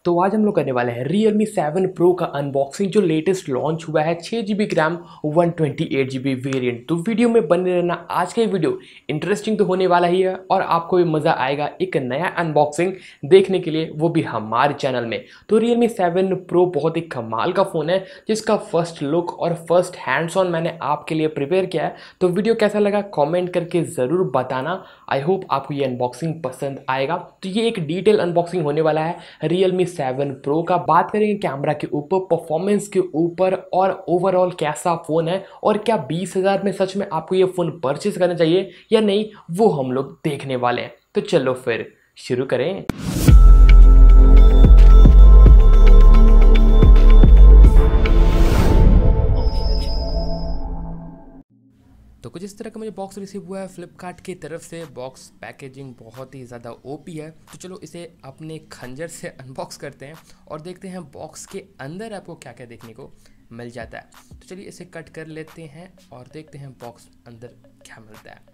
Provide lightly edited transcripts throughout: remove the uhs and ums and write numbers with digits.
तो आज हम लोग करने वाले हैं Realme 7 Pro का अनबॉक्सिंग जो लेटेस्ट लॉन्च हुआ है 6GB रैम 128GB वेरिएंट। तो वीडियो में बने रहना, आज का ये वीडियो इंटरेस्टिंग तो होने वाला ही है और आपको भी मज़ा आएगा एक नया अनबॉक्सिंग देखने के लिए, वो भी हमारे चैनल में। तो Realme 7 Pro बहुत ही कमाल का फ़ोन है जिसका फर्स्ट लुक और फर्स्ट हैंड्स ऑन मैंने आपके लिए प्रिपेयर किया है। तो वीडियो कैसा लगा कमेंट करके ज़रूर बताना। आई होप आपको ये अनबॉक्सिंग पसंद आएगा। तो ये एक डिटेल अनबॉक्सिंग होने वाला है Realme 7 Pro का। बात करेंगे कैमरा के ऊपर, परफॉर्मेंस के ऊपर और ओवरऑल कैसा फ़ोन है और क्या 20,000 में सच में आपको ये फ़ोन परचेज करना चाहिए या नहीं, वो हम लोग देखने वाले हैं। तो चलो फिर शुरू करें। तो कुछ इस तरह का मुझे बॉक्स रिसीव हुआ है फ्लिपकार्ट की तरफ से। बॉक्स पैकेजिंग बहुत ही ज़्यादा ओपी है। तो चलो इसे अपने खंजर से अनबॉक्स करते हैं और देखते हैं बॉक्स के अंदर आपको क्या क्या देखने को मिल जाता है। तो चलिए इसे कट कर लेते हैं और देखते हैं बॉक्स अंदर क्या मिलता है।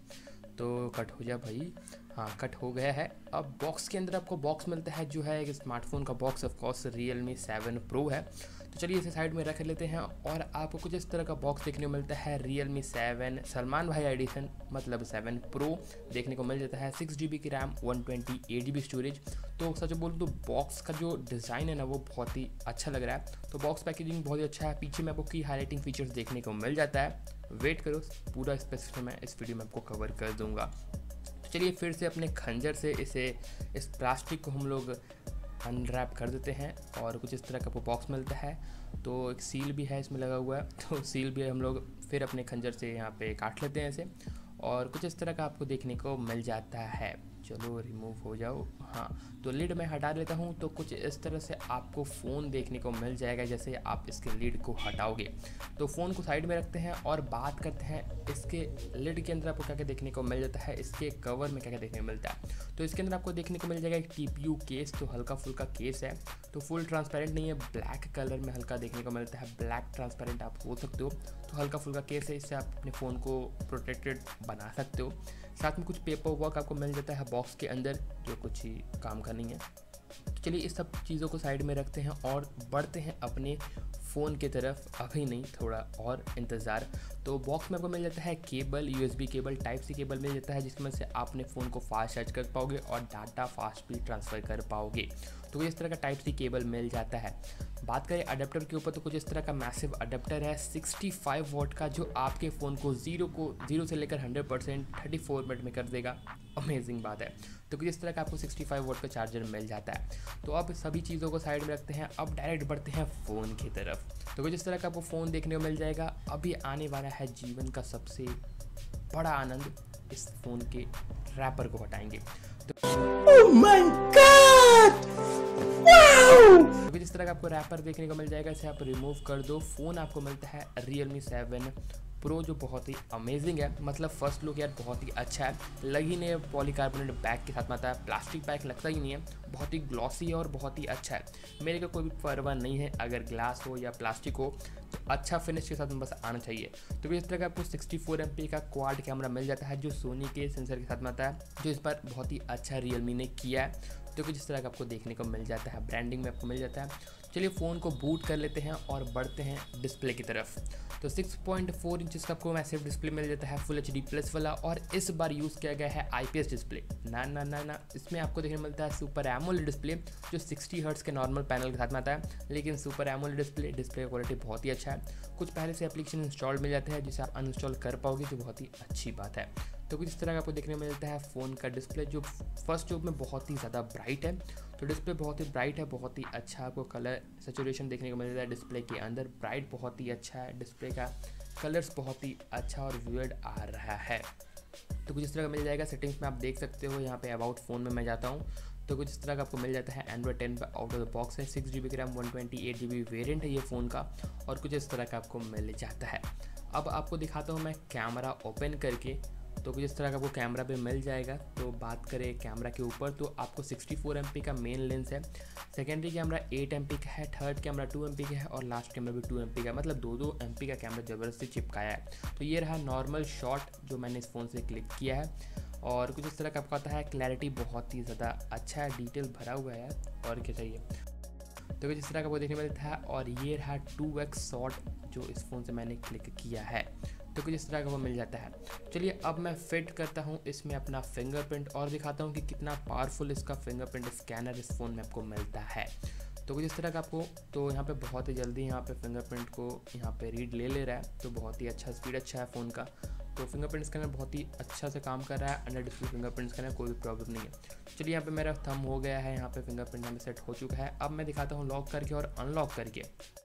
तो कट हो जा भाई, हाँ कट हो गया है। अब बॉक्स के अंदर आपको बॉक्स मिलता है जो है एक स्मार्टफोन का box, of course Realme 7 Pro है। तो चलिए इसे साइड में रख लेते हैं और आपको कुछ इस तरह का बॉक्स देखने को मिलता है Realme 7 सलमान भाई एडिशन, मतलब 7 Pro देखने को मिल जाता है। 6GB की रैम 128GB स्टोरेज। तो सच बोलूँ तो बॉक्स का जो डिज़ाइन है ना वो बहुत ही अच्छा लग रहा है। तो बॉक्स पैकेजिंग बहुत ही अच्छा है। पीछे में आपको की हाईलाइटिंग फीचर्स देखने को मिल जाता है। वेट करो, पूरा स्पेसिफिक मैं इस वीडियो में आपको कवर कर दूंगा। चलिए फिर से अपने खंजर से इस प्लास्टिक को हम लोग अनरैप कर देते हैं और कुछ इस तरह का वो बॉक्स मिलता है। तो एक सील भी है इसमें लगा हुआ है, तो सील भी हम लोग फिर अपने खंजर से यहाँ पे काट लेते हैं इसे और कुछ इस तरह का आपको देखने को मिल जाता है। चलो रिमूव हो जाओ। हाँ तो लिड मैं हटा लेता हूँ। तो कुछ इस तरह से आपको फ़ोन देखने को मिल जाएगा जैसे आप इसके लिड को हटाओगे। तो फ़ोन को साइड में रखते हैं और बात करते हैं इसके लिड के अंदर आपको क्या क्या देखने को मिल जाता है, इसके कवर में क्या क्या देखने को मिलता है। तो इसके अंदर आपको देखने को मिल जाएगा एक TPU केस, तो हल्का फुल्का केस है। तो फुल ट्रांसपेरेंट नहीं है, ब्लैक कलर में हल्का देखने को मिलता है, ब्लैक ट्रांसपेरेंट आप हो सकते हो। तो हल्का फुल्का केस है, इससे आप अपने फ़ोन को प्रोटेक्टेड बना सकते हो। साथ में कुछ पेपर वर्क आपको मिल जाता है बॉक्स के अंदर जो कुछ ही काम का नहीं है। तो चलिए इस सब चीज़ों को साइड में रखते हैं और बढ़ते हैं अपने फ़ोन की तरफ। अभी नहीं, थोड़ा और इंतज़ार। तो बॉक्स में आपको मिल जाता है cable, USB cable, type C cable मिल जाता है जिसकी वजह से आपने फ़ोन को फास्ट चार्ज कर पाओगे और डाटा फास्ट भी ट्रांसफ़र कर पाओगे। तो इस तरह का टाइप C केबल मिल जाता है। बात करें अडेप्टर के ऊपर तो कुछ इस तरह का मैसिव अडेप्टर है 65 वॉट का, जो आपके फ़ोन को जीरो से लेकर 100% 34 मिनट में कर देगा। अमेजिंग बात है। तो कुछ इस तरह का आपको 65 वॉट का चार्जर मिल जाता है। तो अब सभी चीज़ों को साइड में रखते हैं, अब डायरेक्ट बढ़ते हैं फ़ोन की तरफ। तो कुछ इस तरह का आपको फ़ोन देखने को मिल जाएगा। अभी आने वाला है जीवन का सबसे बड़ा आनंद, इस फ़ोन के रैपर को हटाएंगे। तो तो जिस तरह का आपको रैपर देखने को मिल जाएगा, इसे आप रिमूव कर दो। फ़ोन आपको मिलता है Realme 7 Pro जो बहुत ही अमेजिंग है। मतलब फर्स्ट लुक यार बहुत ही अच्छा है। लग ही नहीं है पॉलीकार्बोनेट बैग के साथ में आता है, प्लास्टिक बैग लगता ही नहीं है। बहुत ही ग्लॉसी है और बहुत ही अच्छा है। मेरे को कोई भी परवाह नहीं है अगर ग्लास हो या प्लास्टिक हो, तो अच्छा फिनिश के साथ में बस आना चाहिए। तो इस तरह का आपको 64 MP का क्वाड कैमरा मिल जाता है जो सोनी के सेंसर के साथ में आता है, जो इस पर बहुत ही अच्छा Realme ने किया है। तो कुछ इस तरह का आपको देखने को मिल जाता है, ब्रांडिंग में आपको मिल जाता है। चलिए फ़ोन को बूट कर लेते हैं और बढ़ते हैं डिस्प्ले की तरफ। तो 6.4 इंचज़ का आपको मैसिव डिस्प्ले मिल जाता है, फुल HD प्लस वाला। और इस बार यूज़ किया गया है IPS डिस्प्ले। ना इसमें आपको देखने को मिलता है सुपर एमोलेड डिस्प्ले जो 60 हर्ट्ज़ के नॉर्मल पैनल के साथ में आता है, लेकिन सुपर एमोलेड डिस्प्ले का क्वालिटी बहुत ही अच्छा है। कुछ पहले से एप्लीकेशन इंस्टॉल मिल जाते हैं जिसे आप अनइंस्टॉल कर पाओगे, जो बहुत ही अच्छी बात है। तो कुछ इस तरह का आपको देखने को मिलता है फ़ोन का डिस्प्ले, जो फर्स्ट जो में बहुत ही ज़्यादा ब्राइट है। तो डिस्प्ले बहुत ही ब्राइट है, बहुत ही अच्छा आपको कलर सैचुरेशन देखने को मिल जाता है डिस्प्ले के अंदर। ब्राइट बहुत ही अच्छा है, डिस्प्ले का कलर्स बहुत ही अच्छा और वियर्ड आ रहा है। तो कुछ इस तरह का मिल जाएगा। सेटिंग्स में आप देख सकते हो, यहाँ पे अबाउट फ़ोन में मैं जाता हूँ तो कुछ इस तरह का आपको मिल जाता है। Android 10 out of the box है, 6GB की रैम 128GB वेरिएंट है ये फ़ोन का, और कुछ इस तरह का आपको मिल जाता है। अब आपको दिखाता हूँ मैं कैमरा ओपन करके। तो कुछ इस तरह का आपको कैमरा पे मिल जाएगा। तो बात करें कैमरा के ऊपर तो आपको 64 MP का मेन लेंस है, सेकेंडरी कैमरा 8 MP का है, थर्ड कैमरा 2 MP का है और लास्ट कैमरा भी 2 MP का, मतलब 2 MP का कैमरा ज़बरदस्ती चिपकाया है। तो ये रहा नॉर्मल शॉट जो मैंने इस फ़ोन से क्लिक किया है। और कुछ इस तरह का आपको आता है। क्लैरिटी बहुत ही ज़्यादा अच्छा है, डिटेल भरा हुआ है और क्या चाहिए। तो कुछ इस तरह का वो देखने में मिलता है। और ये रहा 2x शॉट जो इस फ़ोन से मैंने क्लिक किया है, तो कुछ इस तरह का वो मिल जाता है। चलिए अब मैं फिट करता हूँ इसमें अपना फिंगरप्रिंट और दिखाता हूँ कि कितना पावरफुल इसका फिंगरप्रिंट स्कैनर इस फ़ोन में आपको मिलता है। तो कुछ इस तरह का आपको, तो यहाँ पे बहुत ही जल्दी यहाँ पे फिंगरप्रिंट को यहाँ पे रीड ले रहा है, तो बहुत ही अच्छा स्पीड अच्छा है फ़ोन का। तो फिंगरप्रिंट स्कैनर बहुत ही अच्छा से काम कर रहा है, अंडर डिस्प्ले फिंगरप्रिंट स्कैनर, कोई भी प्रॉब्लम नहीं है। चलिए यहाँ पे मेरा थंब हो गया है, यहाँ पे फिंगरप्रिंट यहाँ पे सेट हो चुका है। अब मैं दिखाता हूँ लॉक करके और अनलॉक करके।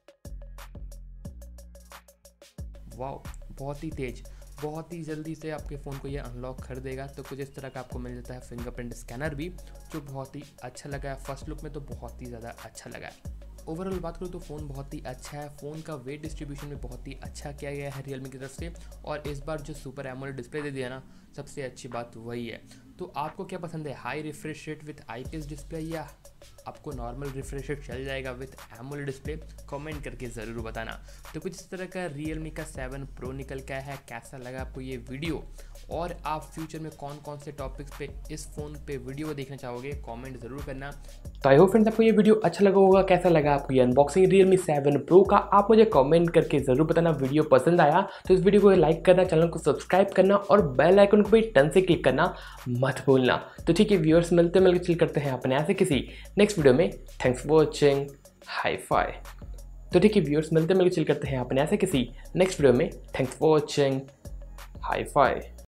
वाओ, बहुत ही तेज़, बहुत ही जल्दी से आपके फ़ोन को ये अनलॉक कर देगा। तो कुछ इस तरह का आपको मिल जाता है फिंगरप्रिंट स्कैनर भी, जो बहुत ही अच्छा लगा है। फर्स्ट लुक में तो बहुत ही ज़्यादा अच्छा लगा है। ओवरऑल बात करूँ तो फ़ोन बहुत ही अच्छा है। फ़ोन का वेट डिस्ट्रीब्यूशन भी बहुत ही अच्छा किया गया है रियलमी की तरफ से। और इस बार जो सुपर एमोलेड डिस्प्ले दे दिया ना, सबसे अच्छी बात वही है। तो आपको क्या पसंद है, high refresh rate with IPS display या आपको नॉर्मल रिफ्रेश रेट चल जाएगा विथ एमोलेड डिस्प्ले? कमेंट करके ज़रूर बताना। तो कुछ इस तरह का रियलमी का 7 Pro निकल के आया है। कैसा लगा आपको ये वीडियो, और आप फ्यूचर में कौन कौन से टॉपिक्स पे इस फ़ोन पे वीडियो देखना चाहोगे, कमेंट ज़रूर करना। तो आई होप फ्रेंड्स आपको ये वीडियो अच्छा लगा होगा। कैसा लगा आपको ये अनबॉक्सिंग रियलमी 7 Pro का, आप मुझे कमेंट करके ज़रूर बताना। वीडियो पसंद आया तो इस वीडियो को लाइक करना, चैनल को सब्सक्राइब करना और बेल आइकन को भी टन से क्लिक करना मत भूलना। तो ठीक है व्यूअर्स, मिलते चिल करते हैं अपने ऐसे किसी नेक्स्ट वीडियो में। Thanks for watching, high five. तो ठीक है व्यूअर्स, मिलते चिल करते हैं अपने ऐसे किसी नेक्स्ट वीडियो में। Thanks for watching, high phi.